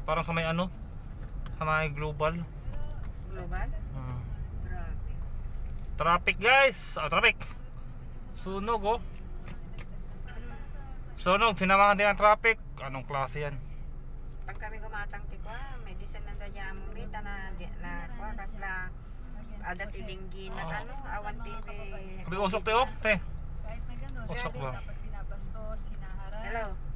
Parang sa may ano, sa may global. Global? Grabe. Traffic guys, traffic. Sunog oh. Sunog, sinamahan din ang traffic. Anong klase yan? Pag kami gumatang tikwa, may diesel na dadya mo mita na kwa kasla ada tilinggi na ano, awan TV. Kabi usok tayo, te. Kahit na gano'n, Usok ba? dapat pinapastos, hinaharas. Hello.